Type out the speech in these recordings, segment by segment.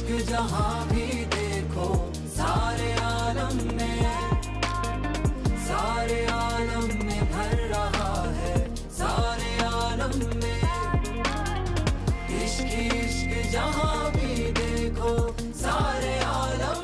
जहां भी देखो सारे आलम में भर रहा है, सारे आलम में इश्क इश्क जहां भी देखो सारे आलम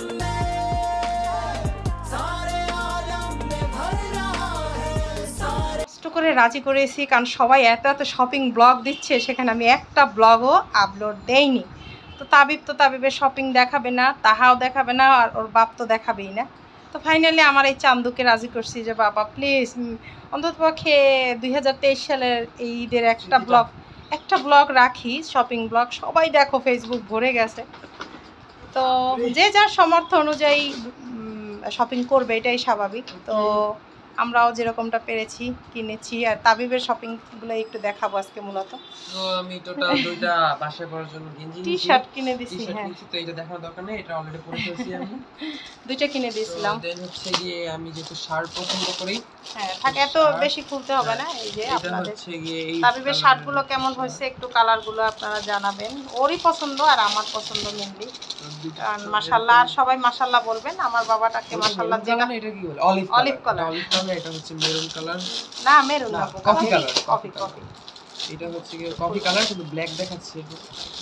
में भर रहा है, सारे কষ্ট করে রাজি করেছি কারণ সবাই এত এত শপিং ব্লগ দিচ্ছে, সেখানে আমি একটা ব্লগও আপলোড দেইনি। তো তাবিবের শপিং দেখাবে না, তাহাও দেখাবে না, আর ওর বাপ তো দেখাবেই না। তো ফাইনালি আমার এই চান্দুকে রাজি করছি যে বাবা প্লিজ অন্ততপক্ষে 2023 সালের এই ঈদের একটা ব্লগ রাখি, শপিং ব্লগ। সবাই দেখো ফেসবুক ভরে গেছে। তো যে যার সামর্থ্য অনুযায়ী শপিং করবে, এটাই স্বাভাবিক। তো আমরাও যেরকমটা পেরেছি কিনেছি, আর তাবিবের শপিংগুলো একটু দেখাবো আজকে। মূলত তো আমি টোটাল দুইটা বাসায় পরার জন্য গেঞ্জি টি-শার্ট কিনে দিছি। হ্যাঁ, তো এটা দেখানোর দরকার নেই, এটা অলরেডি পরে ফেলছি আমি। দুইটা কিনে দিয়েছিলাম। দেন হচ্ছে গিয়ে আমি যেহেতু শার্ট পছন্দ করি, হ্যাঁ থাকে, এত বেশি খুলতে হবে না। এই যে এটা আপনাদের হচ্ছে গিয়ে এই তাবিবের শার্টগুলো কেমন হয়েছে একটু কালারগুলো আপনারা জানাবেন। ওরই পছন্দ আর আমার পছন্দ মেনলি। কারণ মাশাআল্লাহ, আর সবাই মাশাআল্লাহ বলবেন। আমার বাবাটাকে মাশাআল্লাহ যেটা এটা কি বলে অলিভ কালার, এটা হচ্ছে মেরুন কালার, না মেরুন না, কফি কালার, কফি। এটা হচ্ছে গিয়ে কফি কালার, শুধু ব্ল্যাক দেখাচ্ছে। এটা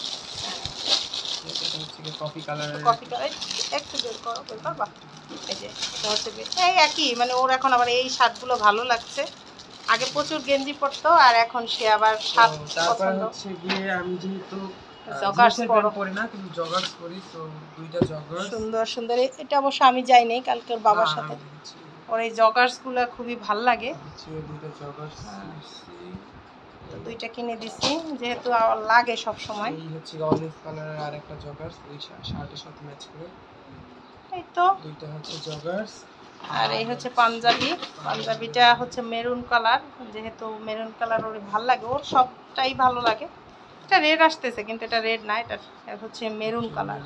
হচ্ছে গিয়ে কফি কালার, একটু বের করবা। এই যে এটা হচ্ছে এই একই, মানে ওর এখন আবার এই শার্টগুলো ভালো লাগছে। আগে প্রচুর গেঞ্জি পরতো, আর এখন সে আবার শার্ট তারপর পছন্দ। হচ্ছে গিয়ে আমি যেহেতু জগার্স পরি না, কিন্তু জগার্স পরি, তো দুইটা জগার্স সুন্দর সুন্দর। এটা অবশ্য আমি যাই নাই কালকে ওর বাবার সাথে। ওর এই জগার্সগুলো খুবই ভাল লাগে। দুইটা জগার্স তো দুইটা কিনে দিছি, যেহেতু লাগে সব সময়। এই হচ্ছে অলিভ কালারের আর একটা জগার্স, ওই শার্টের সাথে ম্যাচ করে। এই তো দুইটা হচ্ছে জগার্স। আর এই হচ্ছে পাঞ্জাবিটা হচ্ছে মেরুন কালার, যেহেতু মেরুন কালার ওর ভাল লাগে, ওর সবটাই ভালো লাগে। এটা রেড আসতেছে, কিন্তু এটা রেড না, এটা হচ্ছে মেরুন কালার।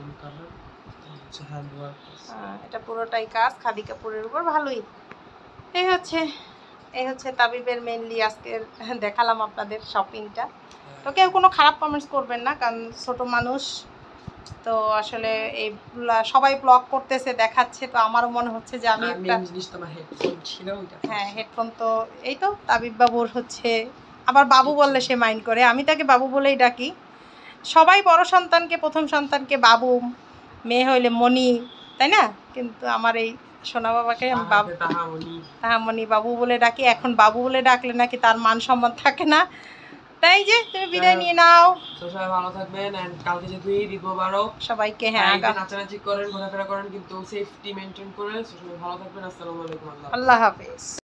এটা পুরোটাই কাজ খাদি কাপড়ের উপর, ভালোই। এই হচ্ছে তাবিবের মেনলি আজকের দেখালাম আপনাদের শপিংটা। তো কেউ কোনো খারাপ কমেন্টস করবেন না, কারণ ছোট মানুষ তো আসলে এই সবাই ব্লগ করতেছে দেখাচ্ছে, তো আমারও মনে হচ্ছে যে আমি একটা হেডফোন তো এই তো তাবিব বাবুর হচ্ছে, আবার বাবু বললে সে মাইন্ড করে, আমি তাকে বাবু বলেই ডাকি। সবাই বড় সন্তানকে, প্রথম সন্তানকে বাবু, মেয়ে হইলে মণি, তাই না? কিন্তু আমার এই সোনা বাবাকে আমি বাবু, তাহামণি বাবু বলে ডাকি। এখন বাবু বলে ডাকলে নাকি তার মান সম্মান থাকে না। তাই যে তুমি বিদায় নিয়ে নাও। সবাই ভালো থাকবেন, এন্ড কালকে যেহেতু ঈদ মোবারক সবাইকে। হ্যাঁ, নাচানাচি করেন, ঘোরাফেরা করেন, কিন্তু সেফটি মেইনটেইন করে। সবাই ভালো থাকবেন। আসসালামু আলাইকুম। আল্লাহ হাফেজ।